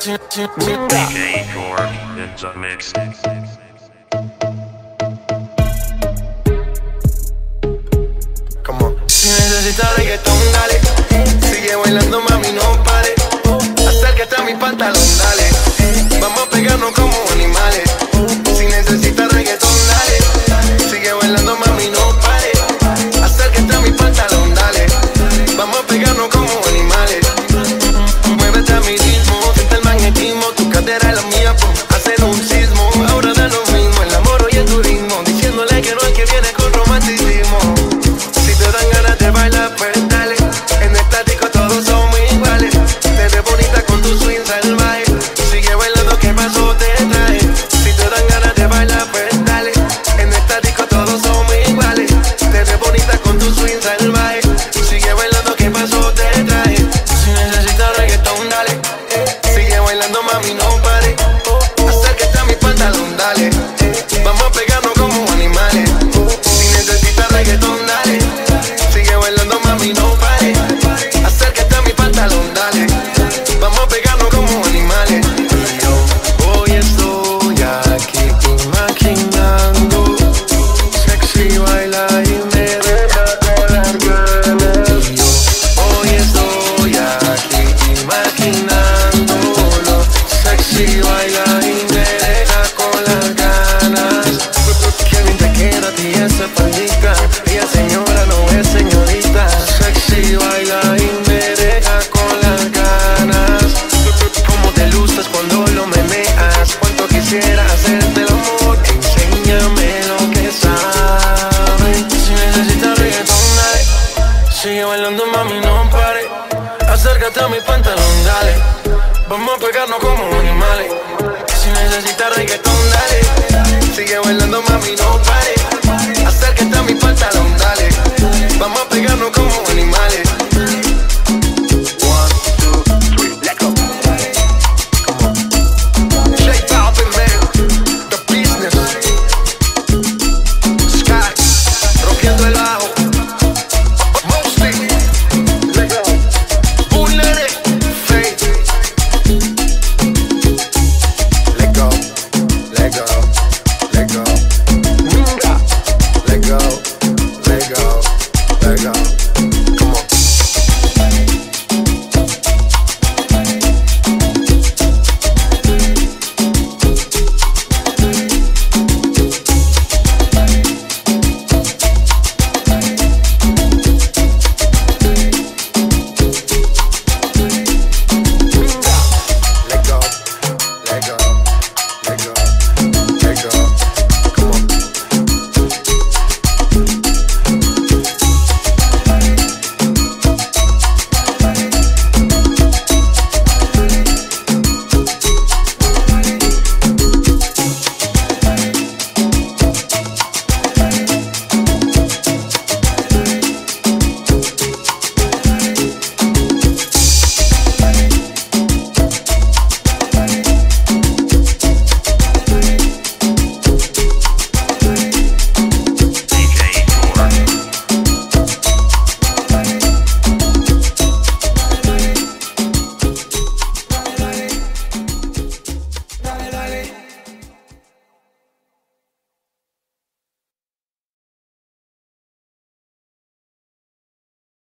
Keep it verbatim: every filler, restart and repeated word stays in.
D J Core in the mix. Come on. Si necesitas reggaetón, dale. Sigue bailando, mami, no pare. Acércate a mi pantalón, dale. Vamos a pegarnos como animales. Si necesitas reggaetón, dale. Sigue bailando, mami, no pare. Acércate a mi pantalón, dale. Vamos a pegarnos como animales. Muévete a mi ritmo, siente el magnetismo. Tu cadera es la mía, pues, hacen un sismo. Ahora da lo mismo, el amor y el turismo. Diciéndole que no es que viene con romanticismo. Si te dan ganas de bailar, pues dale. En estático todos somos iguales. Te ves bonita con tu swing salvaje. Sigue bailando, que paso te trae. Si te dan ganas de bailar, pues dale. En estático todos somos iguales. Te ves bonita con tu swing salvaje. Sigue bailando, que paso te trae. Si necesitas reggaetón, dale. Sigue bailando, mami, no pare. Acércate a mi pantalón, dale. Vamos a pegarnos como animales. Si necesitas reggaetón, dale. Sigue bailando, mami, no pare. Acércate a mi pantalón, dale. Vamos a pegarnos como animales. Y yo hoy estoy aquí imaginando sexy baila y me deja con las ganas. Y yo hoy estoy aquí imaginándolo sexy baila y me deja con las ganas. Qué bien te queda a ti esa faldita. Ella señora no es señorita. Sexy baila y me deja con las ganas. Cómo te luces cuando lo meneas. Cuánto quisiera hacerte el amor. Enséñame lo que sabes. Si necesitas reggaetón, dale. Sigue bailando, mami, no pare. Acércate a mi pantalón, dale. Vamos a pegarnos como animales. Si necesitas reggaetón, dale. Sigue bailando, mami, no pare.